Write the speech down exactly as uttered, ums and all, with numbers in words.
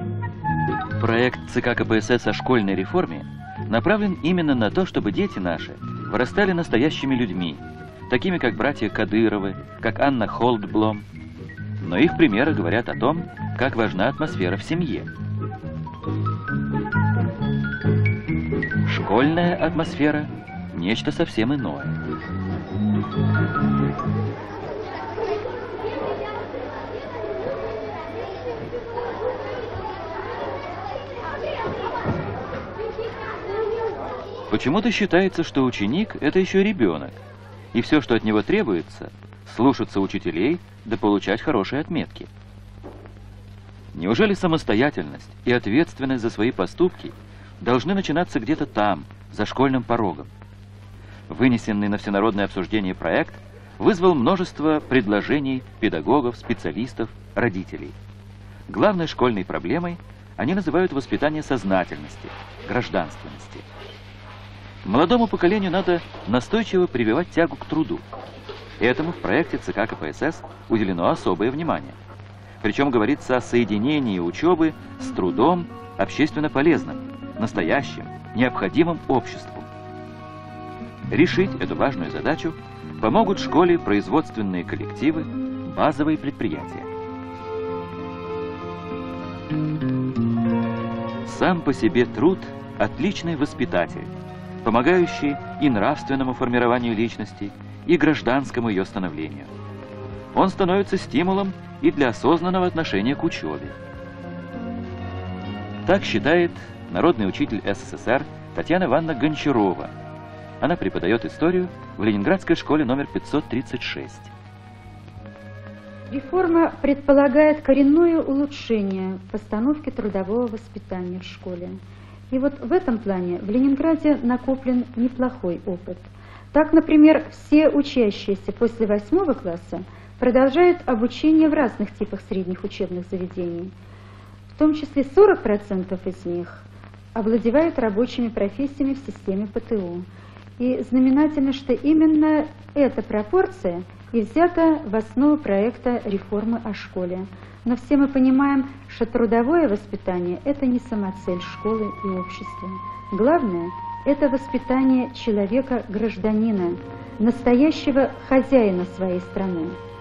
Проект ЦК КПСС о школьной реформе направлен именно на то, чтобы дети наши вырастали настоящими людьми, такими как братья Кадыровы, как Анна Холдблом. Но их примеры говорят о том, как важна атмосфера в семье. Школьная атмосфера – нечто совсем иное. Почему-то считается, что ученик – это еще ребенок, и все, что от него требуется – слушаться учителей да получать хорошие отметки. Неужели самостоятельность и ответственность за свои поступки должны начинаться где-то там, за школьным порогом? Вынесенный на всенародное обсуждение проект вызвал множество предложений педагогов, специалистов, родителей. Главной школьной проблемой они называют воспитание сознательности, гражданственности. Молодому поколению надо настойчиво прививать тягу к труду. Этому в проекте ЦК КПСС уделено особое внимание. Причем говорится о соединении учебы с трудом общественно полезным, настоящим, необходимым обществу. Решить эту важную задачу помогут школе производственные коллективы, базовые предприятия. Сам по себе труд – отличный воспитатель, помогающий и нравственному формированию личности, и гражданскому ее становлению. Он становится стимулом и для осознанного отношения к учебе. Так считает народный учитель СССР Татьяна Ивановна Гончарова. Она преподает историю в Ленинградской школе номер пятьсот тридцать шесть. Реформа предполагает коренное улучшение постановки трудового воспитания в школе. И вот в этом плане в Ленинграде накоплен неплохой опыт. Так, например, все учащиеся после восьмого класса продолжают обучение в разных типах средних учебных заведений. В том числе сорок процентов из них овладевают рабочими профессиями в системе ПТУ. И знаменательно, что именно эта пропорция и взята в основу проекта реформы о школе. Но все мы понимаем, что трудовое воспитание – это не самоцель школы и общества. Главное – это воспитание человека-гражданина, настоящего хозяина своей страны.